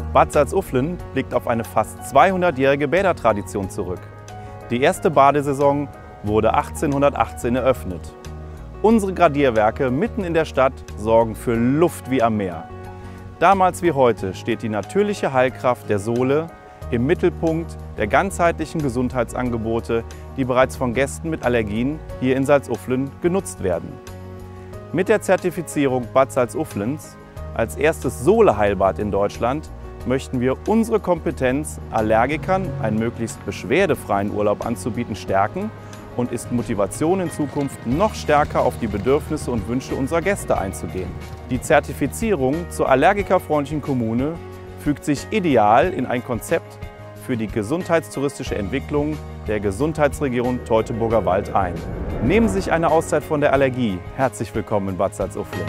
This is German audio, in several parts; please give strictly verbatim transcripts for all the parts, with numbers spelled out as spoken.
Bad Salzuflen blickt auf eine fast zweihundertjährige Bädertradition zurück. Die erste Badesaison wurde achtzehnhundertachtzehn eröffnet. Unsere Gradierwerke mitten in der Stadt sorgen für Luft wie am Meer. Damals wie heute steht die natürliche Heilkraft der Sohle im Mittelpunkt der ganzheitlichen Gesundheitsangebote, die bereits von Gästen mit Allergien hier in Salzuflen genutzt werden. Mit der Zertifizierung Bad Salzuflens als erstes Sohle-Heilbad in Deutschland möchten wir unsere Kompetenz, Allergikern einen möglichst beschwerdefreien Urlaub anzubieten, stärken und ist Motivation in Zukunft noch stärker auf die Bedürfnisse und Wünsche unserer Gäste einzugehen. Die Zertifizierung zur allergikerfreundlichen Kommune fügt sich ideal in ein Konzept für die gesundheitstouristische Entwicklung der Gesundheitsregion Teutoburger Wald ein. Nehmen Sie sich eine Auszeit von der Allergie. Herzlich willkommen in Bad Salzuflen.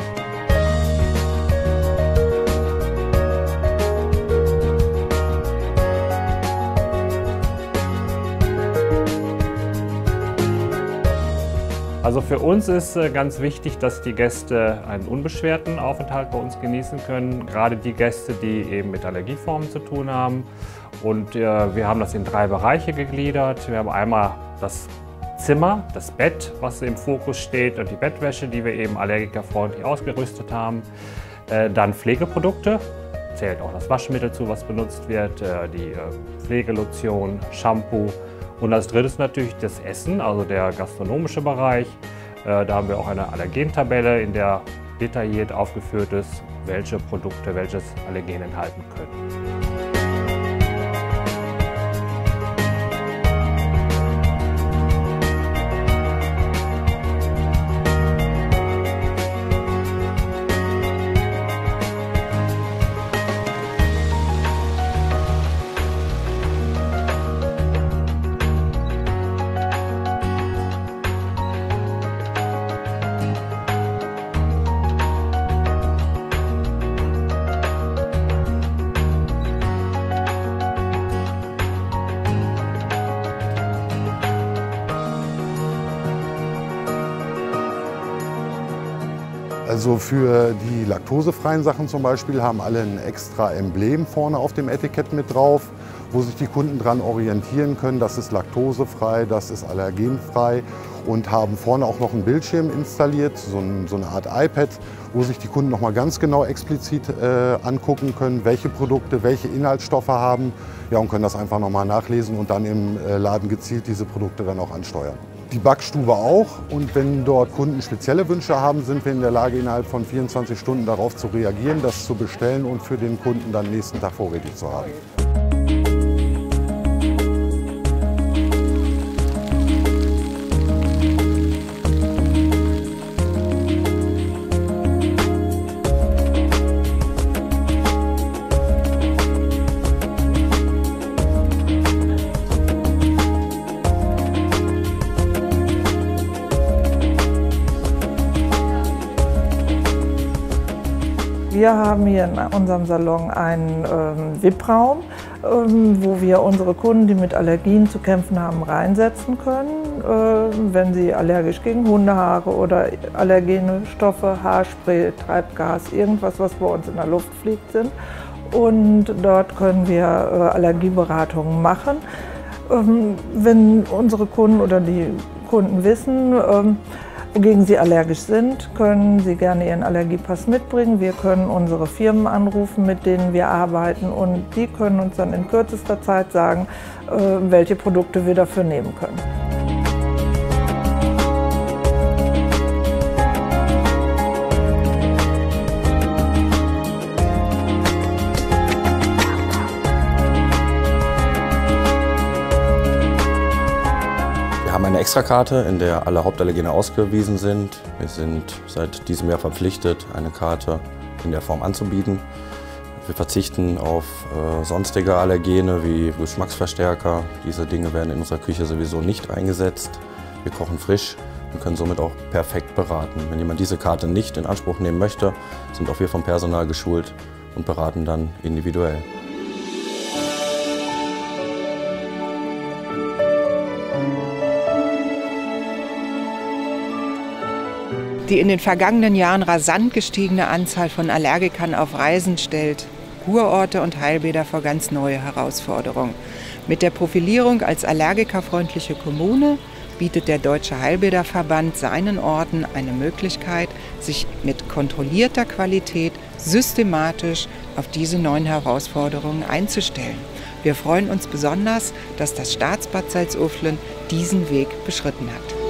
Also für uns ist ganz wichtig, dass die Gäste einen unbeschwerten Aufenthalt bei uns genießen können. Gerade die Gäste, die eben mit Allergieformen zu tun haben. Und äh, wir haben das in drei Bereiche gegliedert. Wir haben einmal das Zimmer, das Bett, was im Fokus steht, und die Bettwäsche, die wir eben allergikerfreundlich ausgerüstet haben. Äh, dann Pflegeprodukte, zählt auch das Waschmittel zu, was benutzt wird, äh, die äh, Pflegelotion, Shampoo. Und als drittes natürlich das Essen, also der gastronomische Bereich. Äh, da haben wir auch eine Allergentabelle, in der detailliert aufgeführt ist, welche Produkte welches Allergen enthalten können. Also für die laktosefreien Sachen zum Beispiel haben alle ein extra Emblem vorne auf dem Etikett mit drauf, wo sich die Kunden dran orientieren können, das ist laktosefrei, das ist allergenfrei, und haben vorne auch noch einen Bildschirm installiert, so, ein, so eine Art iPad, wo sich die Kunden noch mal ganz genau explizit äh, angucken können, welche Produkte, welche Inhaltsstoffe haben, ja, und können das einfach noch mal nachlesen und dann im äh, Laden gezielt diese Produkte dann auch ansteuern. Die Backstube auch, und wenn dort Kunden spezielle Wünsche haben, sind wir in der Lage, innerhalb von vierundzwanzig Stunden darauf zu reagieren, das zu bestellen und für den Kunden dann nächsten Tag vorrätig zu haben. Wir haben hier in unserem Salon einen ähm, V I P-Raum, ähm, wo wir unsere Kunden, die mit Allergien zu kämpfen haben, reinsetzen können. Äh, wenn sie allergisch gegen Hundehaare oder allergene Stoffe, Haarspray, Treibgas, irgendwas, was bei uns in der Luft fliegt, sind. Und dort können wir äh, Allergieberatungen machen. Ähm, wenn unsere Kunden oder die Kunden wissen, ähm, wogegen sie allergisch sind, können sie gerne ihren Allergiepass mitbringen. Wir können unsere Firmen anrufen, mit denen wir arbeiten, und die können uns dann in kürzester Zeit sagen, welche Produkte wir dafür nehmen können. Wir haben eine Extrakarte, in der alle Hauptallergene ausgewiesen sind. Wir sind seit diesem Jahr verpflichtet, eine Karte in der Form anzubieten. Wir verzichten auf äh, sonstige Allergene wie Geschmacksverstärker. Diese Dinge werden in unserer Küche sowieso nicht eingesetzt. Wir kochen frisch und können somit auch perfekt beraten. Wenn jemand diese Karte nicht in Anspruch nehmen möchte, sind auch wir vom Personal geschult und beraten dann individuell. Die in den vergangenen Jahren rasant gestiegene Anzahl von Allergikern auf Reisen stellt Kurorte und Heilbäder vor ganz neue Herausforderungen. Mit der Profilierung als allergikerfreundliche Kommune bietet der Deutsche Heilbäderverband seinen Orten eine Möglichkeit, sich mit kontrollierter Qualität systematisch auf diese neuen Herausforderungen einzustellen. Wir freuen uns besonders, dass das Staatsbad Salzuflen diesen Weg beschritten hat.